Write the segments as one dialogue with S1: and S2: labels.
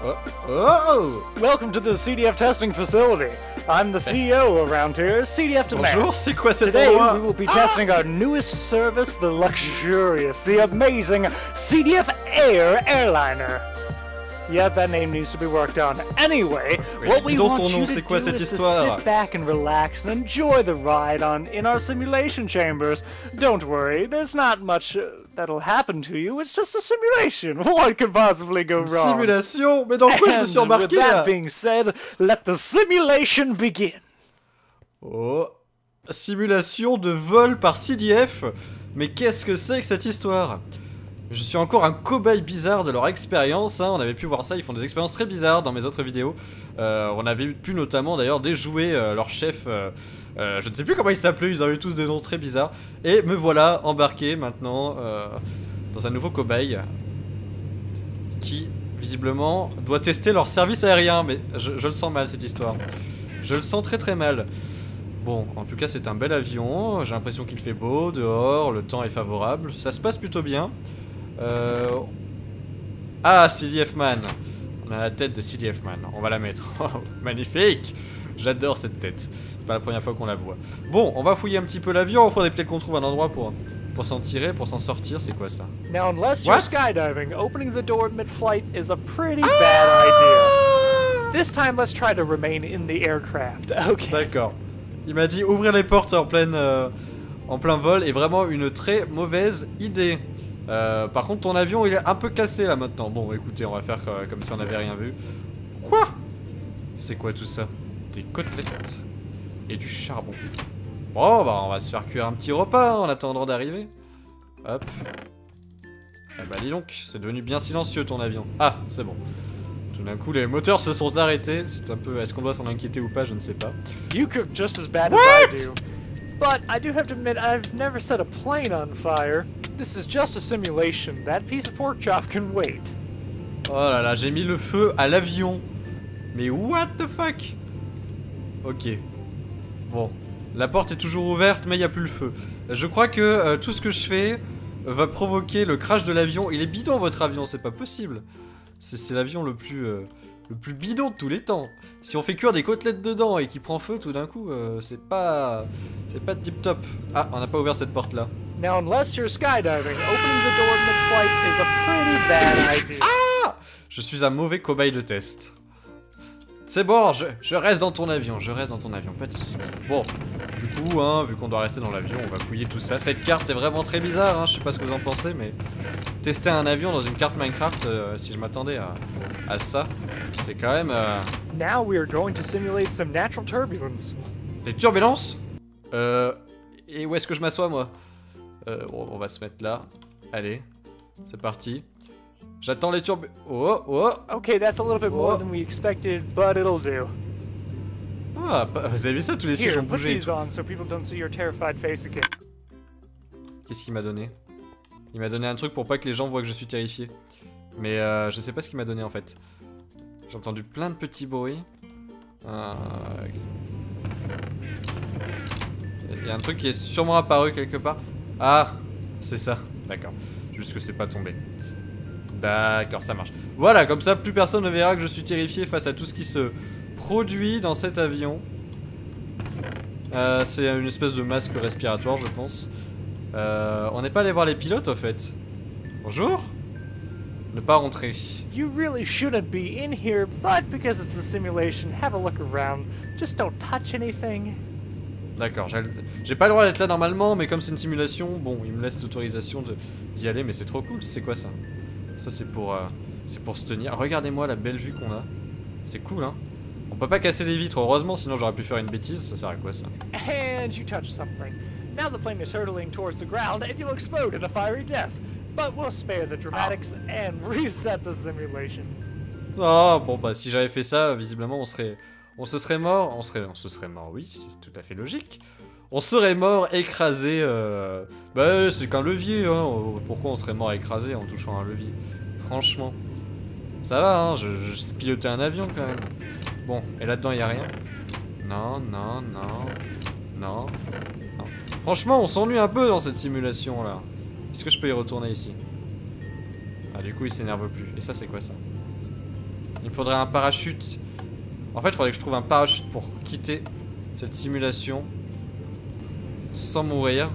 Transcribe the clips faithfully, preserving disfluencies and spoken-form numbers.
S1: Oh, oh.
S2: Welcome to the C D F testing facility. I'm the C E O around here, C D F Demand.
S1: Bonjour, c'est quoi cet
S2: Today
S1: endroit?
S2: we will be
S1: ah
S2: testing our newest service, the luxurious, the amazing C D F Air Airliner. Yeah, that name needs to be worked on. Anyway,
S1: Oui,
S2: what we
S1: dis donc
S2: want
S1: ton
S2: you
S1: nom,
S2: to
S1: c'est quoi
S2: do
S1: cette
S2: is to
S1: histoire?
S2: sit back and relax and enjoy the ride on in our simulation chambers. Don't worry, there's not much uh, that'll happen to you. It's just a simulation. What could possibly go
S1: Une
S2: wrong?
S1: simulation? Mais dans quoi je me suis
S2: And with
S1: embarqué là?
S2: that being said, let the simulation begin.
S1: Oh, simulation de vol par C D F? Mais qu'est-ce que c'est que cette histoire? Je suis encore un cobaye bizarre de leur expérience, hein. On avait pu voir ça, ils font des expériences très bizarres dans mes autres vidéos. Euh, on avait pu notamment d'ailleurs déjouer euh, leur chef, euh, euh, je ne sais plus comment ils s'appelaient, ils avaient tous des noms très bizarres. Et me voilà embarqué maintenant euh, dans un nouveau cobaye qui visiblement doit tester leur service aérien. Mais je, je le sens mal cette histoire, je le sens très très mal. Bon, en tout cas c'est un bel avion, j'ai l'impression qu'il fait beau, dehors, le temps est favorable, ça se passe plutôt bien. Euh... Ah, C D F Man. On a la tête de C D F Man, on va la mettre. Oh, magnifique. J'adore cette tête, c'est pas la première fois qu'on la voit. Bon, on va fouiller un petit peu l'avion, il faudrait peut-être qu'on trouve un endroit pour, pour s'en tirer, pour s'en sortir, c'est quoi ça?
S2: Now, unless
S1: What?
S2: you're skydiving, opening the door mid-flight is a pretty bad idea. This time, let's try to remain in the aircraft. Okay.
S1: D'accord. Il m'a dit ouvrir les portes en, pleine, euh, en plein vol est vraiment une très mauvaise idée. Euh, par contre ton avion il est un peu cassé là maintenant. Bon écoutez, on va faire euh, comme si on n'avait rien vu. Quoi? C'est quoi tout ça? Des côtelettes et du charbon. Bon bah on va se faire cuire un petit repas hein, en attendant d'arriver. Hop. Ah bah dis donc, c'est devenu bien silencieux ton avion. Ah c'est bon. Tout d'un coup les moteurs se sont arrêtés. C'est un peu... Est-ce qu'on doit s'en inquiéter ou pas? Je ne sais pas.
S2: You cook just as bad
S1: What?
S2: as I do. But I do have to admit, I've never set a plane on fire. This is just a simulation. That piece of pork chop can wait.
S1: Oh là là, j'ai mis le feu à l'avion. Mais what the fuck? Ok. Bon. La porte est toujours ouverte, mais il n'y a plus le feu. Je crois que euh, tout ce que je fais va provoquer le crash de l'avion. Il est bidon votre avion, c'est pas possible. C'est l'avion le plus... Euh, le plus bidon de tous les temps. Si on fait cuire des côtelettes dedans et qu'il prend feu tout d'un coup, euh, c'est pas... C'est pas tip top. Ah, on n'a pas ouvert cette porte là.
S2: Now, unless you're skydiving, opening the door mid-flight is a pretty bad idea.
S1: Ah! Je suis un mauvais cobaye de test. C'est bon, je, je reste dans ton avion, je reste dans ton avion, pas de soucis. Bon, du coup, hein, vu qu'on doit rester dans l'avion, on va fouiller tout ça. Cette carte est vraiment très bizarre, hein, je sais pas ce que vous en pensez, mais... Tester un avion dans une carte Minecraft, euh, si je m'attendais à, à ça, c'est quand même... Euh...
S2: Now we are going to simulate some natural turbulence.
S1: Des turbulences? Euh... Et où est-ce que je m'assois, moi? euh, on, on va se mettre là. Allez, c'est parti. J'attends les turbulents. Oh, oh.
S2: Okay, that's a little bit more
S1: Oh.
S2: than we expected, but it'll do.
S1: Ah, vous avez vu ça? Tous les sièges
S2: Here,
S1: ont
S2: put
S1: bougé. et
S2: these
S1: tout.
S2: on so people don't see your terrified face again.
S1: Qu'est-ce qu'il m'a donné? Il m'a donné un truc pour pas que les gens voient que je suis terrifié. Mais euh, je sais pas ce qu'il m'a donné en fait. J'ai entendu plein de petits bruits. Euh... Il y a un truc qui est sûrement apparu quelque part. Ah, c'est ça. D'accord. Juste que c'est pas tombé. D'accord, ça marche. Voilà, comme ça, plus personne ne verra que je suis terrifié face à tout ce qui se produit dans cet avion. Euh, c'est une espèce de masque respiratoire, je pense. Euh, on n'est pas allé voir les pilotes, au fait. Bonjour. Ne pas rentrer.
S2: You really shouldn't be in here, but because it's a simulation, have a look around. Just don't touch anything.
S1: D'accord, j'ai pas le droit d'être là normalement, mais comme c'est une simulation, bon, il me laisse l'autorisation d'y aller, mais c'est trop cool. C'est quoi ça? Ça c'est pour, euh, c'est pour se tenir. Regardez-moi la belle vue qu'on a. C'est cool, hein. On peut pas casser les vitres, heureusement, sinon j'aurais pu faire une bêtise. Ça sert à quoi ça?
S2: And you touch something. Now the plane is hurtling towards the ground and you'll explode in a fiery death. But we'll spare the dramatics and reset the simulation.
S1: Oh, bon bah si j'avais fait ça, visiblement on serait... On se serait mort, on serait, on se serait mort, oui, c'est tout à fait logique. On serait mort écrasé, euh... bah c'est qu'un levier, hein. Pourquoi on serait mort écrasé en touchant un levier? Franchement. Ça va, hein, je, je sais piloter un avion quand même. Bon, et là-dedans il y a rien. Non, non, non, non, non. Franchement, on s'ennuie un peu dans cette simulation là. Est-ce que je peux y retourner ici? Ah, du coup il s'énerve plus. Et ça c'est quoi ça? Il me faudrait un parachute. En fait, il faudrait que je trouve un parachute pour quitter cette simulation sans mourir.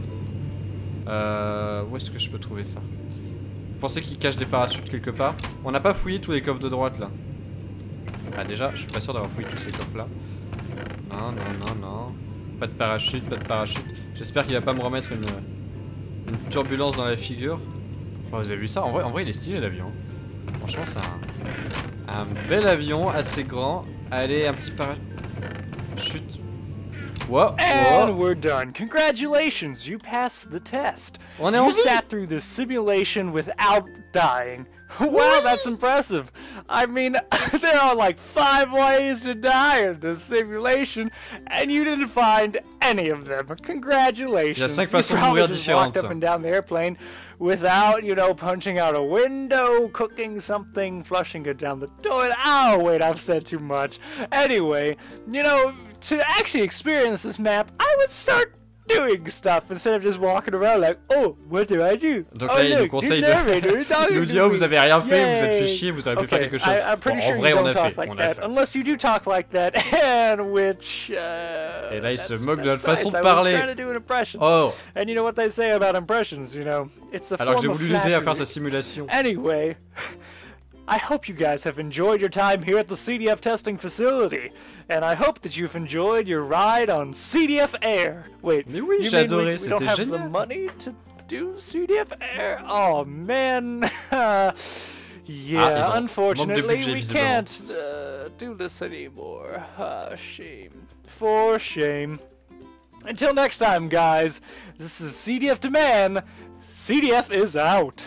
S1: Euh, où est-ce que je peux trouver ça? Vous pensez qu'il cache des parachutes quelque part? On n'a pas fouillé tous les coffres de droite là. Ah déjà, je suis pas sûr d'avoir fouillé tous ces coffres là. Non, non, non, non. Pas de parachute, pas de parachute. J'espère qu'il va pas me remettre une, une turbulence dans la figure. Oh, vous avez vu ça? En vrai, en vrai il est stylé l'avion. Franchement, c'est un, un bel avion, assez grand. Allez, un petit parachute. Wow,
S2: And
S1: wow.
S2: we're done. Congratulations, you passed the test.
S1: On est en
S2: You
S1: vie.
S2: sat through the simulation without dying. Wow, that's impressive. I mean, there are like five ways to die in this simulation, and you didn't find any of them. Congratulations.
S1: Il y a cinq
S2: You
S1: façons de
S2: probably
S1: mourir
S2: just walked
S1: différentes.
S2: up and down the airplane without, you know, punching out a window, cooking something, flushing it down the toilet. Oh, wait, I've said too much. Anyway, you know, to actually experience this map, I would start doing stuff instead of just walking around like, oh, what do I do?
S1: Donc
S2: oh,
S1: là, il nous
S2: look,
S1: conseille
S2: your narrator is
S1: de
S2: talking
S1: nous
S2: to
S1: dire, oh,
S2: me.
S1: vous avez rien fait, vous êtes fait
S2: Yay.
S1: chier, vous auriez pu
S2: Okay,
S1: faire quelque chose.
S2: I, I'm pretty
S1: Bon,
S2: sure
S1: en vrai,
S2: you
S1: on
S2: don't
S1: a
S2: talk
S1: fait,
S2: like
S1: on a
S2: that,
S1: fait.
S2: unless you do talk like that, and which, uh,
S1: Et là, il se
S2: that's-
S1: moque de
S2: that's
S1: notre façon
S2: nice.
S1: de
S2: I was
S1: parler.
S2: trying to do an impression.
S1: Oh,
S2: And you know what they say about impressions, you know, it's a
S1: alors que j'ai
S2: form of
S1: voulu l'aider à faire
S2: flattery.
S1: sa simulation.
S2: Anyway, I hope you guys have enjoyed your time here at the C D F testing facility, and I hope that you've enjoyed your ride on C D F Air. Wait,
S1: Mais oui,
S2: you
S1: j'ai
S2: mean
S1: adoré,
S2: we, we don't
S1: c'était
S2: have the
S1: génial.
S2: money to do C D F Air? Oh man, yeah.
S1: ils ont- manque de
S2: Unfortunately,
S1: budget,
S2: we
S1: visiblement.
S2: can't uh, do this anymore. Ah, shame. For shame. Until next time, guys. This is C D F to Man. C D F is out.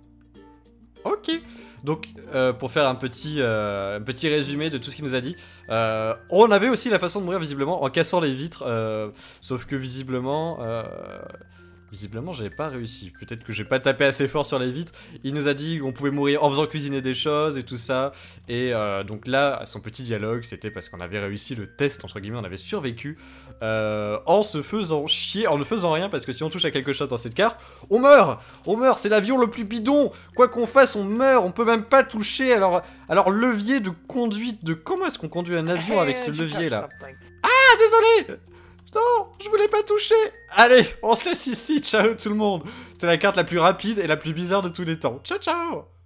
S1: Ok. Donc, euh, pour faire un petit, euh, un petit résumé de tout ce qu'il nous a dit, euh, on avait aussi la façon de mourir visiblement en cassant les vitres, euh, sauf que visiblement, euh, visiblement, j'avais pas réussi. Peut-être que j'ai pas tapé assez fort sur les vitres. Il nous a dit qu'on pouvait mourir en faisant cuisiner des choses et tout ça. Et euh, donc là, son petit dialogue, c'était parce qu'on avait réussi le test, entre guillemets, on avait survécu euh, en se faisant chier, en ne faisant rien, parce que si on touche à quelque chose dans cette carte, on meurt. On meurt, c'est l'avion le plus bidon. Quoi qu'on fasse, on meurt. On peut même pas toucher. Alors, alors levier de conduite, de comment est-ce qu'on conduit un avion avec ce
S2: And you
S1: levier là?
S2: touched something.
S1: Ah, désolé. Non, je voulais pas toucher. Allez, on se laisse ici. Ciao tout le monde. C'était la carte la plus rapide et la plus bizarre de tous les temps. Ciao, ciao.